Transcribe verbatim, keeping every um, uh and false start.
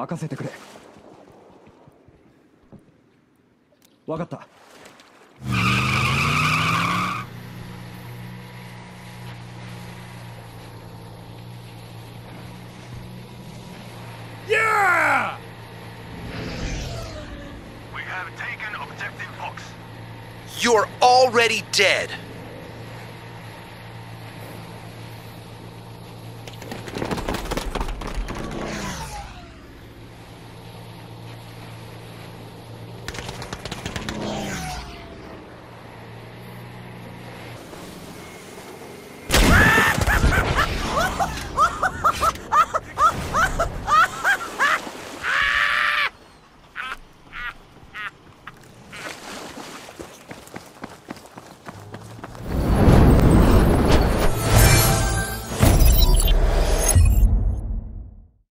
任せてくれ。わかった。 Yeah! We have taken objective box. You're already dead.